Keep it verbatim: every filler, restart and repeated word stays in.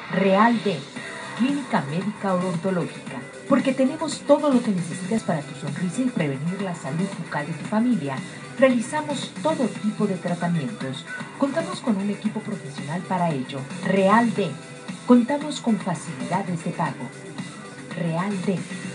Real D, Clínica Médica Odontológica, porque tenemos todo lo que necesitas para tu sonrisa y prevenir la salud bucal de tu familia. Realizamos todo tipo de tratamientos. Contamos con un equipo profesional para ello. Real D, contamos con facilidades de pago. Real D.